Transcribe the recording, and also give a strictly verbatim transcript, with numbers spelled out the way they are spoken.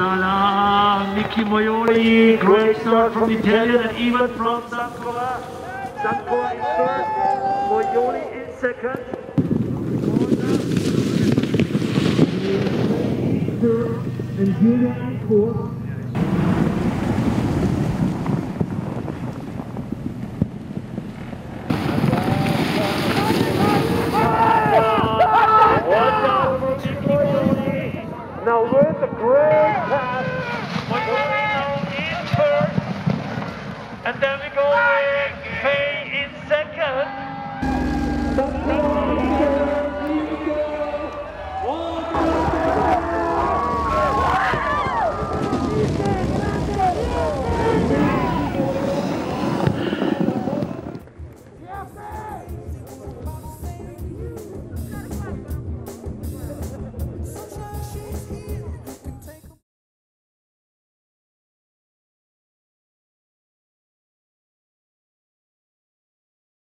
la la, Miki Moyoli, great start from Italian and even from Sankoa. Sankoa in first, Moyoli in second. And Julia in fourth.